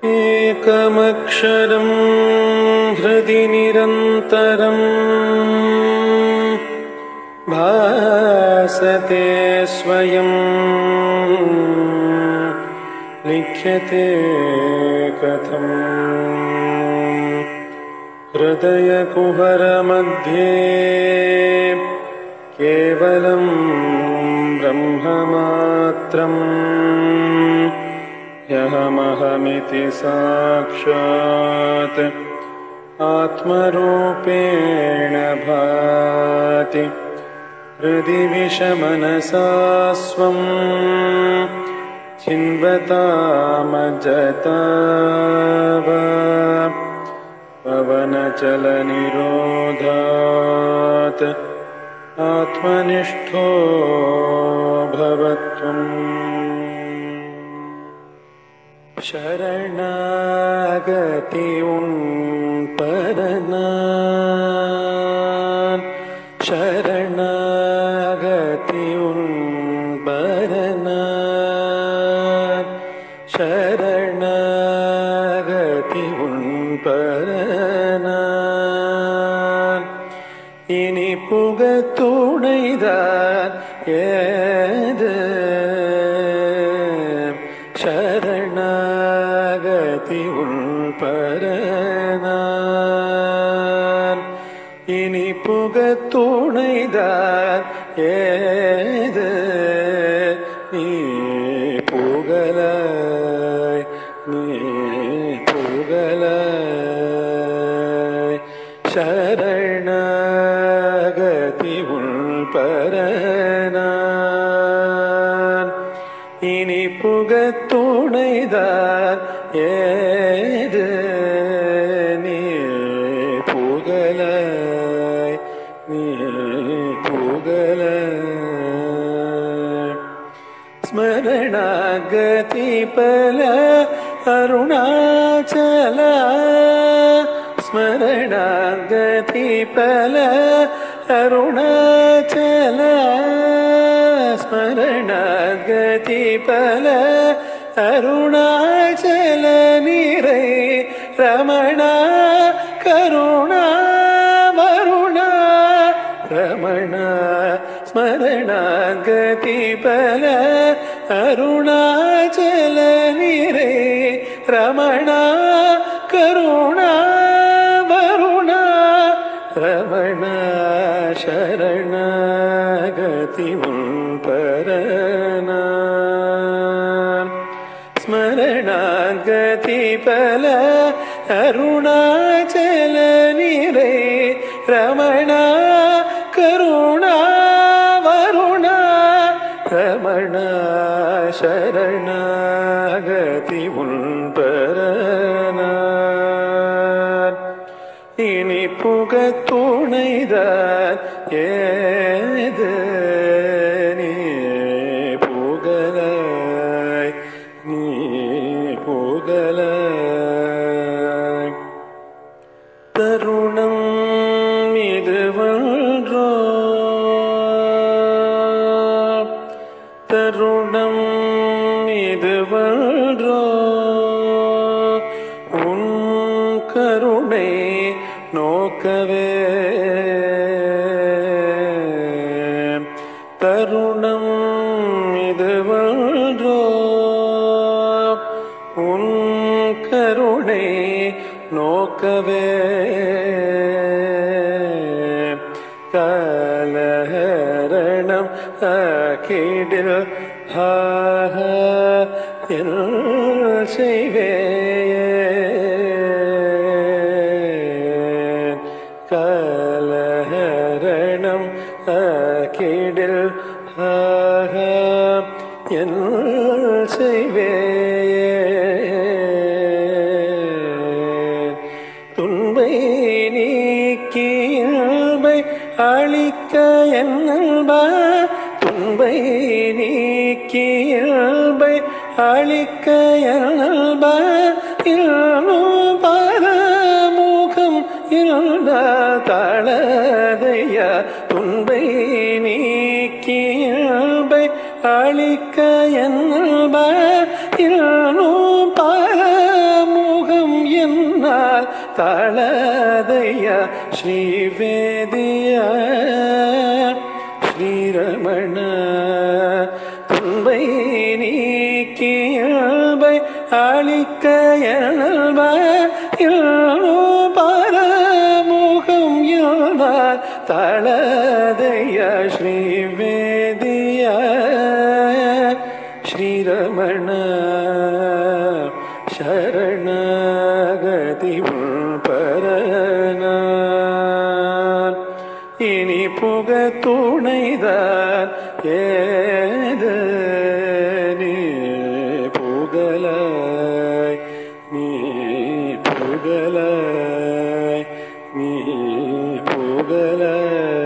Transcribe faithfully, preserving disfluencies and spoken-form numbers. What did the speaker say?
एकमक्षरं हृदि निरन्तरं भासते स्वयं लिख्यते कथम् हृदयकुहरमध्ये केवलं ब्रह्ममात्रम् यहमहमिति साक्षात् आत्मरूपेण भाति हृदि विषमनसा स्वं चिन्वतामजताव पवनचलनिरोधात् आत्मनिष्ठो भवत्वम्। शरणागति उन्परनान् शरणागति उन्परनान् शरणागति उन्परनान् इनि पुगतुணைदान ஏது शरणागति उन्परनान् इनि पुगतुணைदान ஏது நீ புகழாய் நீ புகழாய் शरणागति உள்பரனான் இனி புகத்துணைதான் ஏது நீ புகழாய் நீ புகழாய் ஸ்மரணாகதி பல அருணாச்சல स्मरणागति पल अरुणाचल स्मरणागति पल अरुणाचल निरै रमणा करुणा वरुणा रमणा स्मरणागति पल अरुणाचल निरै रमणा करुणा रमणा शरणागति उन्परनान् स्मरणागति पल अरुणाचल निरै रमणा करुणा वरुणा रमणा शरणागति उन्परनान् इनि புகத்துணைதான் ஏது நீ புகழாய் நீ புகழாய் தருணம் இதுவன்றோ தருணம் இதுவன்றோ உன் கருணை நோக்கவே தருணம் இதுவன்றோ உன் கருணை நோக்கவே காலஹரணம் ஆக்கிடில் ஹாஹ என் செய்வே காலஹரணம் ஆக்கிடில் ஹாஹ என் செய்வே துன்பை நீக்கி இன்பை அளிக்க என்பா துன்பை நீக்கி இன்பை அளிக்க என்பா இன்னும் பரமுகம் இருந்த தளதையா துன்பை நீக்கி இன்பை அளிக்க என்பா இன்னும் பரமு தாளதையா ஸ்ரீவேதியா ஸ்ரீரமண துன்பை நீக்கி இயல்பை அளிக்க இயல்பாயில் பரமுகம் இயல்பார் தாளதையா ஸ்ரீவேதியா ஸ்ரீரமண சரணகதி பரனான் இனி புக துணைதான் ஏது நீ புகழாய் நீ புகழாய் நீ புகழாய்